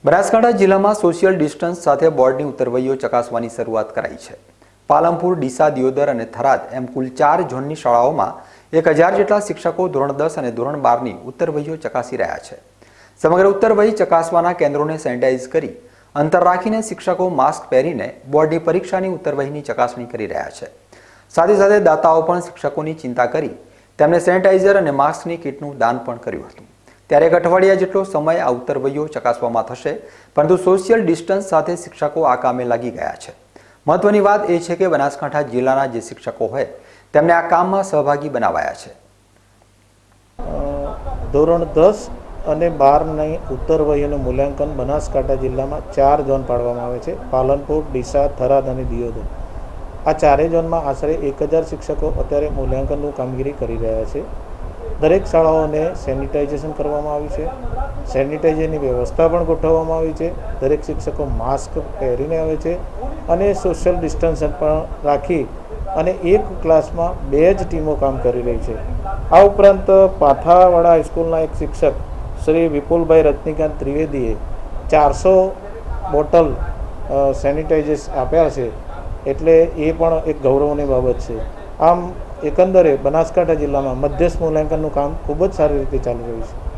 બનાસકાંઠા જિલ્લામાં social distance સાથે બોર્ડની ઉત્તરવહીઓ ચકાસવાની શરૂઆત કરાઈ છે। પાલનપુર, ડીસા, દિયોદર અને થરાદ એમ કુલ 4 ઝોનની શાળાઓમાં 1000 જેટલા શિક્ષકો ધોરણ 10 અને ધોરણ 12ની ઉત્તરવહીઓ ચકાસી રહ્યા છે। સમગ્ર ઉત્તરવહી ચકાસવાના કેન્દ્રોને સેનિટાઈઝ કરી અંતર રાખીને શિક્ષકો માસ્ક પહેરીને બોર્ડની પરીક્ષાની ઉત્તરવહીની ચકાસણી કરી રહ્યા છે। સાથે સાથે દાતાઓ પણ શિક્ષકોની ચિંતા કરી તેમને સેનિટાઈઝર અને માસ્કની કીટનું દાન પણ કર્યું હતું। ત્યારે 1 અઠવાડિયા જેટલો સમય આ ઉત્તરવહીઓ ચકાસવામાં થશે, પરંતુ સોશિયલ ડિસ્ટન્સ સાથે શિક્ષકો આ કામે લાગી ગયા છે। મહત્વની વાત એ છે કે બનાસકાંઠા જિલ્લાના જે શિક્ષકો હોય તેમને આ કામમાં સહભાગી બનાવાયા છે। ધોરણ 10 અને 12ની ઉત્તરવહીનું મૂલ્યાંકન બનાસકાંઠા જિલ્લામાં 4 ઝોન પાડવામાં આવે છે। પાલનપુર, ડીસા, થરાદ અને દિયોદર। આ 4 ઝોનમાં આશરે 1000 શિક્ષકો અત્યારે મૂલ્યાંકનનું કામગીરી કરી રહ્યા છે। દરેક શાળાઓને સેનિટાઇઝેશન કરવામાં આવ્યું છે। સેનિટાઇઝરની વ્યવસ્થા પણ ગોઠવવામાં આવી છે। દરેક શિક્ષકો માસ્ક પહેરીને આવે છે અને સોશિયલ ડિસ્ટન્સ પણ રાખી અને એક ક્લાસમાં 2 જ ટીમો કામ કરી રહી છે। આ ઉપરાંત પાથાવાડા હાઈસ્કૂલના એક શિક્ષક શ્રી વિપુલભાઈ રજનીકાંત ત્રિવેદીએ 400 બોટલ સેનિટાઇઝર્સ આપ્યા છે, એટલે એ પણ એક ગૌરવની બાબત છે। આમ એકંદરે બનાસકાંઠા જિલ્લામાં મધ્યસ્થ મૂલ્યાંકનનું કામ ખૂબ જ સારી રીતે ચાલી રહ્યું છે।